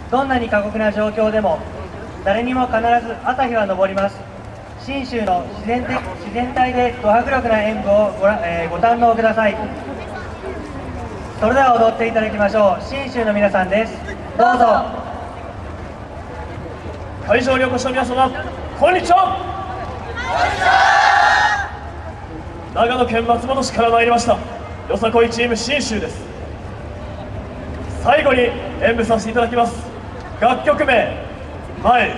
どんなに過酷な状況でも誰にも必ず朝日は昇ります。信州の自然体でド迫力な演舞をご堪能ください。それでは踊っていただきましょう。信州の皆さんです。どうぞ。 会場にお越しの皆様、こんにちは。長野県松本市から参りましたよさこいチーム信州です。最後に演舞させていただきます。楽曲名「前」。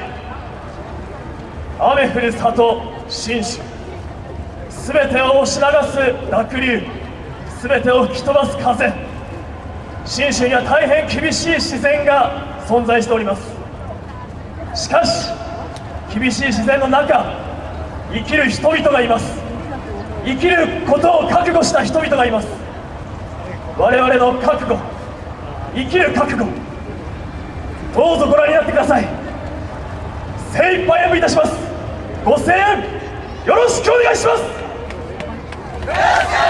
雨降る里信州、すべてを押し流す濁流、すべてを吹き飛ばす風。信州には大変厳しい自然が存在しております。しかし厳しい自然の中、生きる人々がいます。生きることを覚悟した人々がいます。我々の覚悟、生きる覚悟、どうぞご覧になってください。精一杯演舞いたします。ご声援よろしくお願いします。よろしくお願いし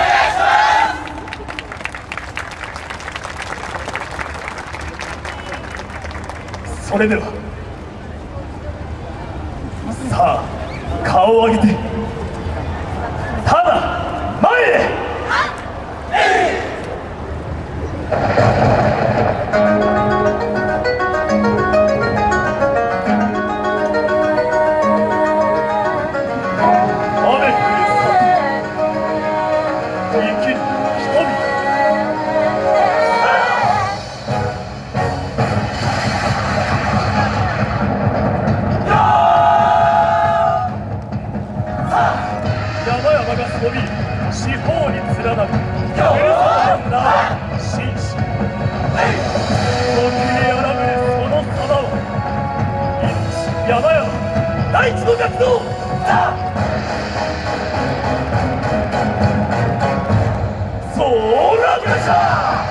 ます。それではさあ、顔を上げてただ前へ。四方に連なるふるさとの名信州。時に荒ぶるその様を、山々大地の活動。そうらぶらしゃ。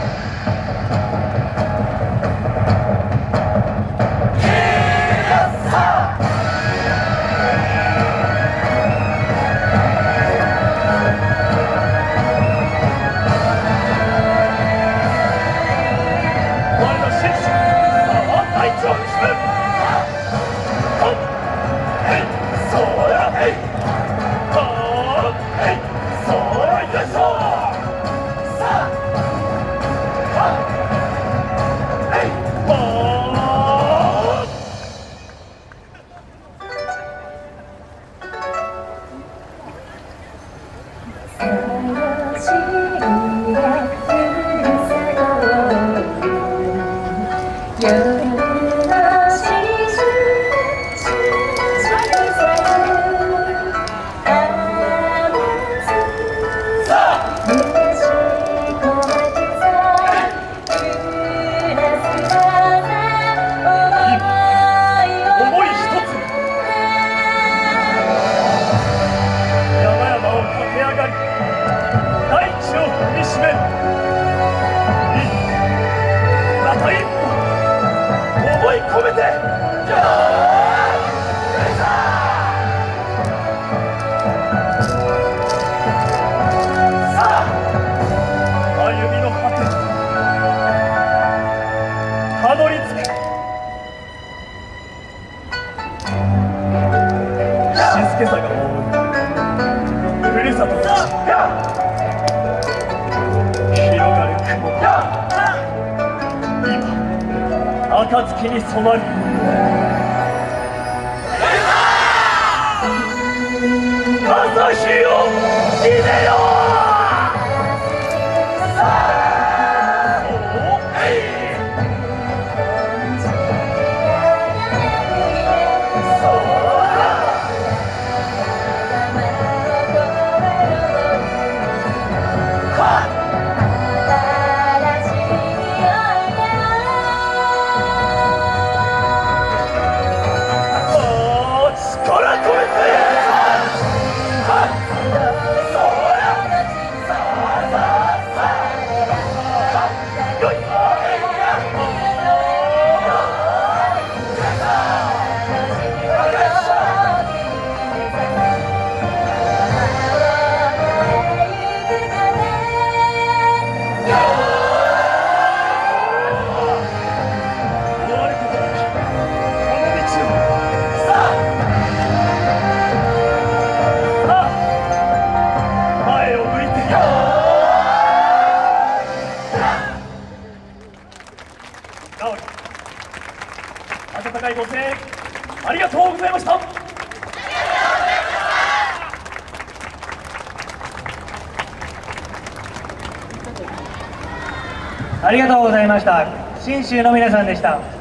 たどり着く静けさが覆うふるさとの地、広がる雲が今暁に染まる。朝日を決めよう。力込めて温かいご声援ありがとうございました。 ありがとうございました。信州の皆さんでした。